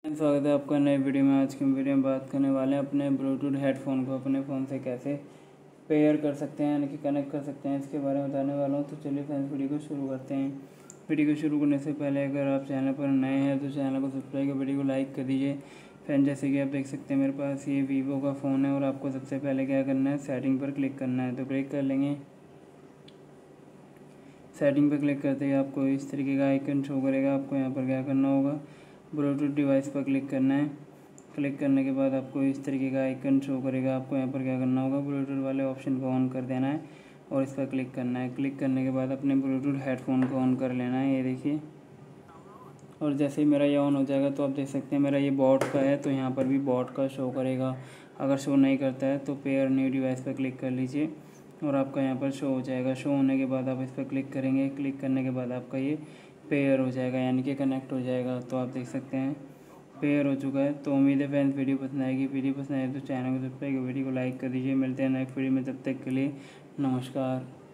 स्वागत है आपका नए वीडियो में। आज की वीडियो में बात करने वाले हैं अपने ब्लूटूथ हेडफोन को अपने फ़ोन से कैसे पेयर कर सकते हैं, यानी कि कनेक्ट कर सकते हैं, इसके बारे में बताने वाला हूँ। तो चलिए फ्रेंड्स, वीडियो को शुरू करते हैं। वीडियो को शुरू करने से पहले अगर आप चैनल पर नए हैं तो चैनल को सब्सक्राइब कर वीडियो को लाइक कर दीजिए। फ्रेंड, जैसे कि आप देख सकते हैं मेरे पास ये वीवो का फ़ोन है और आपको सबसे पहले क्या करना है, सेटिंग पर क्लिक करना है। तो क्लिक कर लेंगे। सेटिंग पर क्लिक करते ही आपको इस तरीके का आइकन शो करेगा। आपको यहाँ पर क्या करना होगा, ब्लूटूथ डिवाइस पर क्लिक करना है। क्लिक करने के बाद आपको इस तरीके का आइकन शो करेगा। आपको यहाँ पर क्या करना होगा, ब्लूटूथ वाले ऑप्शन को ऑन कर देना है और इस पर क्लिक करना है। क्लिक करने के बाद अपने ब्लूटूथ हेडफोन को ऑन कर लेना है, ये देखिए। और जैसे ही मेरा ये ऑन हो जाएगा तो आप देख सकते हैं मेरा ये बॉट का है, तो यहाँ पर भी बॉट का शो करेगा। अगर शो नहीं करता है तो पेयर न्यू डिवाइस पर क्लिक कर लीजिए और आपका यहाँ पर शो हो जाएगा। शो होने के बाद आप इस पर क्लिक करेंगे। क्लिक करने के बाद आपका ये पेयर हो जाएगा, यानी कि कनेक्ट हो जाएगा। तो आप देख सकते हैं पेयर हो चुका है। तो उम्मीद है फ्रेंड्स वीडियो पसंद आएगी। वीडियो पसंद आए तो चैनल को सब्सक्राइब कर वीडियो को लाइक कर दीजिए। मिलते हैं नेक्स्ट वीडियो में, तब तक के लिए नमस्कार।